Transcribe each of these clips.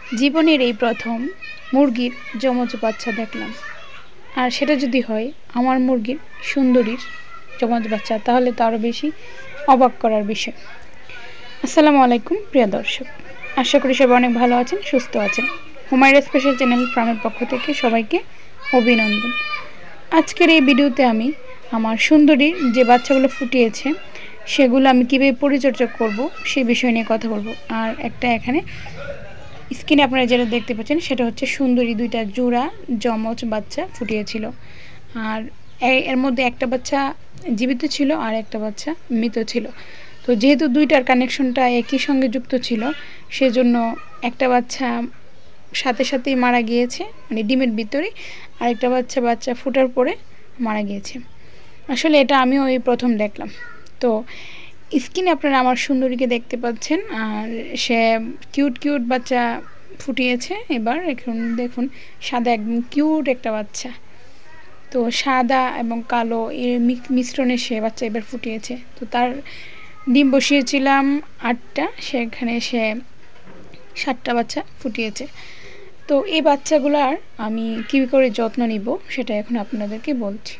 জীবনের এই প্রথম মুরগির যমজ বাচ্চা দেখলাম। আর সেটা যদি হয় আমার মুরগির সুন্দরীর যমজ বাচ্চা, তাহলে তো আরও বেশি অবাক করার বিষয়। আসসালামু আলাইকুম প্রিয় দর্শক, আশা করি সবাই অনেক ভালো আছেন, সুস্থ আছেন। হুমায়রা স্পেশাল চ্যানেল ফার্মের পক্ষ থেকে সবাইকে অভিনন্দন। আজকের এই ভিডিওতে আমি আমার সুন্দরীর যে বাচ্চাগুলো ফুটিয়েছে সেগুলো আমি কীভাবে পরিচর্যা করব সেই বিষয় নিয়ে কথা বলবো। আর একটা এখানে স্ক্রিনে আপনারা যেটা দেখতে পাচ্ছেন সেটা হচ্ছে সুন্দরী দুইটা জোড়া যমজ বাচ্চা ফুটিয়েছিল। আর এর মধ্যে একটা বাচ্চা জীবিত ছিল আর একটা বাচ্চা মৃত ছিল। তো যেহেতু দুইটার কানেকশনটা একই সঙ্গে যুক্ত ছিল, সেজন্য একটা বাচ্চা সাথে সাথেই মারা গিয়েছে, মানে ডিমের ভিতরে, আরেকটা বাচ্চা ফোটার পরে মারা গিয়েছে। আসলে এটা আমিও এই প্রথম দেখলাম। তো স্ক্রিনে আপনারা আমার সুন্দরীকে দেখতে পাচ্ছেন, আর সে কিউট বাচ্চা ফুটিয়েছে। এবার এখন দেখুন সাদা একদম কিউট একটা বাচ্চা। তো সাদা এবং কালো এর মিশ্রণে সে বাচ্চা এবার ফুটিয়েছে। তো তার ডিম বসিয়েছিলাম 8টা, সেখানে সে 7টা বাচ্চা ফুটিয়েছে। তো এই বাচ্চাগুলার আমি কী করে যত্ন নিব সেটা এখন আপনাদেরকে বলছি।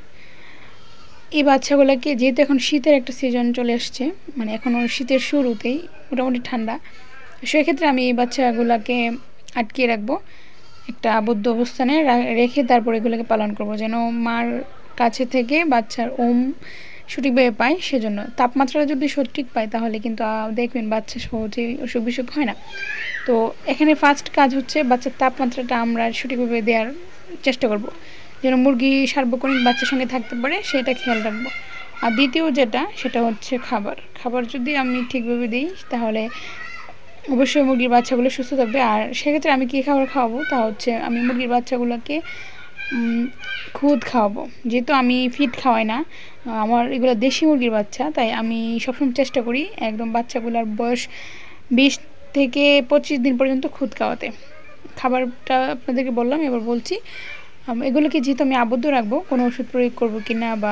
এই বাচ্চাগুলোকে, যেহেতু এখন শীতের একটা সিজন চলে আসছে, মানে এখনও শীতের শুরুতেই, মোটামুটি ঠান্ডা, সেক্ষেত্রে আমি এই বাচ্চাগুলোকে আটকিয়ে রাখবো একটা আবদ্ধ অবস্থানে রেখে তারপর এগুলোকে পালন করব, যেন মার কাছে থেকে বাচ্চার সঠিকভাবে পায়। সেজন্য তাপমাত্রা যদি সঠিক পায় তাহলে কিন্তু দেখবেন বাচ্চা সহজেই অসুখ বিসুখ হয় না। তো এখানে ফার্স্ট কাজ হচ্ছে বাচ্চার তাপমাত্রাটা আমরা সঠিকভাবে দেওয়ার চেষ্টা করব, যেন মুরগি সার্বক্ষণিক বাচ্চার সঙ্গে থাকতে পারে সেটা খেয়াল রাখবো। আর দ্বিতীয় সেটা হচ্ছে খাবার যদি আমি ঠিকভাবে দিই তাহলে অবশ্যই মুরগির বাচ্চাগুলো সুস্থ থাকবে। আর সেক্ষেত্রে আমি কী খাবার খাওয়াবো তা হচ্ছে আমি মুরগির বাচ্চাগুলোকে খুদ খাওয়াবো। যেহেতু আমি ফিড খাওয়াই না, আমার এগুলো দেশি মুরগির বাচ্চা, তাই আমি সবসময় চেষ্টা করি একদম বাচ্চাগুলোর বয়স 20 থেকে 25 দিন পর্যন্ত খুদ খাওয়াতে। খাবারটা আপনাদেরকে বললাম, এবার বলছি এগুলোকে যেহেতু আমি আবদ্ধ রাখবো, কোনো ওষুধ প্রয়োগ করবো কিনা বা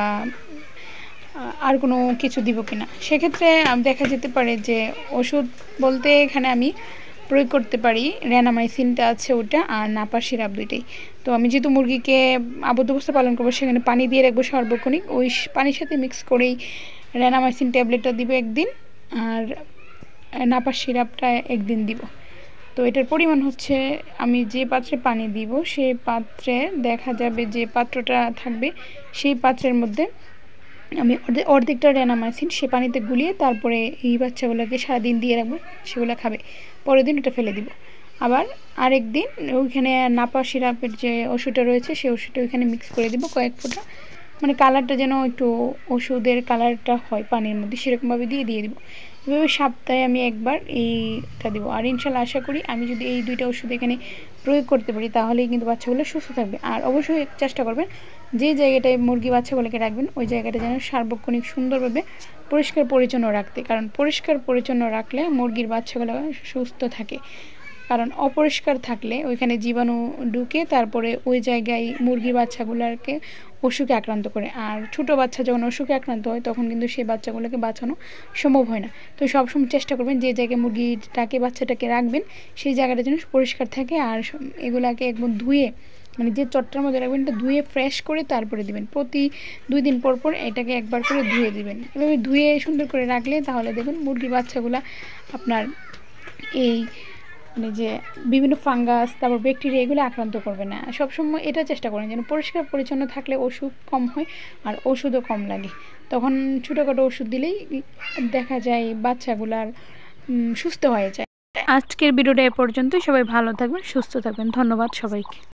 আর কোনো কিছু দিব কিনা। সেক্ষেত্রে দেখা যেতে পারে যে ওষুধ বলতে এখানে আমি প্রয়োগ করতে পারি রেনামাইসিনটা আছে ওটা, আর নাপা সিরাপ, দুইটাই। তো আমি যেহেতু মুরগিকে আবদ্ধ অবস্থা পালন করবো, সেখানে পানি দিয়ে রাখবো সার্বক্ষণিক, ওই পানির সাথে মিক্স করেই রেনামাইসিন ট্যাবলেটটা দিব একদিন, আর নাপা সিরাপটা একদিন দিব। তো এটার পরিমাণ হচ্ছে, আমি যে পাত্রে পানি দিব সেই পাত্রে দেখা যাবে যে পাত্রটা থাকবে সেই পাত্রের মধ্যে আমি অর্ধেকটা রেনামাইসিন সে পানিতে গুলিয়ে তারপরে এই বাচ্চাগুলোকে সারাদিন দিয়ে রাখবো, সেগুলো খাবে, পরের দিন ওটা ফেলে দিব। আবার আরেক দিন ওইখানে নাপা সিরাপের যে ওষুধটা রয়েছে সেই ওষুধটা ওইখানে মিক্স করে দিব কয়েক ফোঁটা, মানে কালারটা যেন একটু ওষুধের কালারটা হয় পানির মধ্যে, সেরকমভাবে দিয়ে দিব। এভাবে সপ্তাহে আমি একবার এইটা দিব। আর ইনশাল্লাহ আশা করি আমি যদি এই দুইটা ওষুধ এখানে প্রয়োগ করতে পারি তাহলেই কিন্তু বাচ্চাগুলো সুস্থ থাকবে। আর অবশ্যই চেষ্টা করবেন যে জায়গাটায় মুরগি বাচ্চাগুলোকে রাখবেন ওই জায়গাটা যেন সার্বক্ষণিক সুন্দরভাবে পরিষ্কার পরিচ্ছন্ন রাখতে, কারণ পরিষ্কার পরিচ্ছন্ন রাখলে মুরগির বাচ্চাগুলো সুস্থ থাকে। কারণ অপরিষ্কার থাকলে ওইখানে জীবাণু ঢুকে তারপরে ওই জায়গায় মুরগির বাচ্চাগুলোকে অসুখে আক্রান্ত করে। আর ছোটো বাচ্চা যখন অসুখে আক্রান্ত হয় তখন কিন্তু সেই বাচ্চাগুলোকে বাঁচানো সম্ভব হয় না। তো সবসময় চেষ্টা করবেন যে জায়গায় মুরগিটাকে বাচ্চাটাকে রাখবেন সেই জায়গাটা যেন পরিষ্কার থাকে। আর এগুলাকে একদম ধুয়ে, মানে যে চটটার মধ্যে রাখবেন এটা ধুয়ে ফ্রেশ করে তারপরে দিবেন। প্রতি 2 দিন পর এটাকে একবার করে ধুয়ে দিবেন। এভাবে ধুয়ে সুন্দর করে রাখলে তাহলে দেখবেন মুরগির বাচ্চাগুলো আপনার এই মানে যে বিভিন্ন ফাঙ্গাস, তারপর ব্যাকটেরিয়া, এগুলো আক্রান্ত করবে না। সবসময় এটা চেষ্টা করেন যেন পরিষ্কার পরিচ্ছন্ন থাকলে অসুখ কম হয় আর ওষুধও কম লাগে। তখন ছোটোখাটো ওষুধ দিলেই দেখা যায় বাচ্চাগুলার সুস্থ হয়ে যায়। আজকের ভিডিওটা এ পর্যন্তই। সবাই ভালো থাকবেন, সুস্থ থাকবেন। ধন্যবাদ সবাইকে।